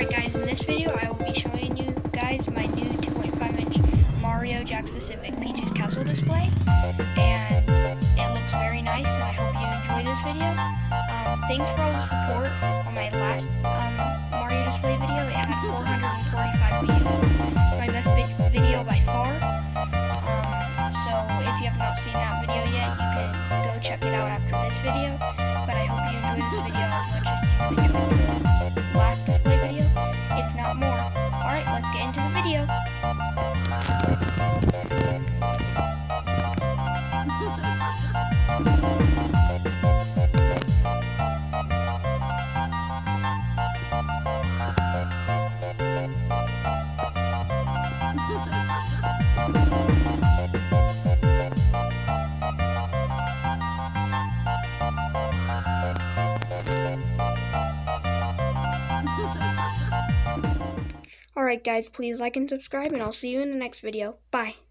Alright guys, in this video I will be showing you guys my new 2.5-inch Mario Jakks Pacific Peach's Castle display, and it looks very nice, and I hope you enjoy this video. Thanks for all the support on my last Mario display video. It had 445 views, my best video by far. So if you have not seen that video yet, you can go check it out after this video, but I hope you enjoy this video as much as you enjoyed the last display video, if not more. Alright, let's get into the video. Alright guys, please like and subscribe, and I'll see you in the next video. Bye.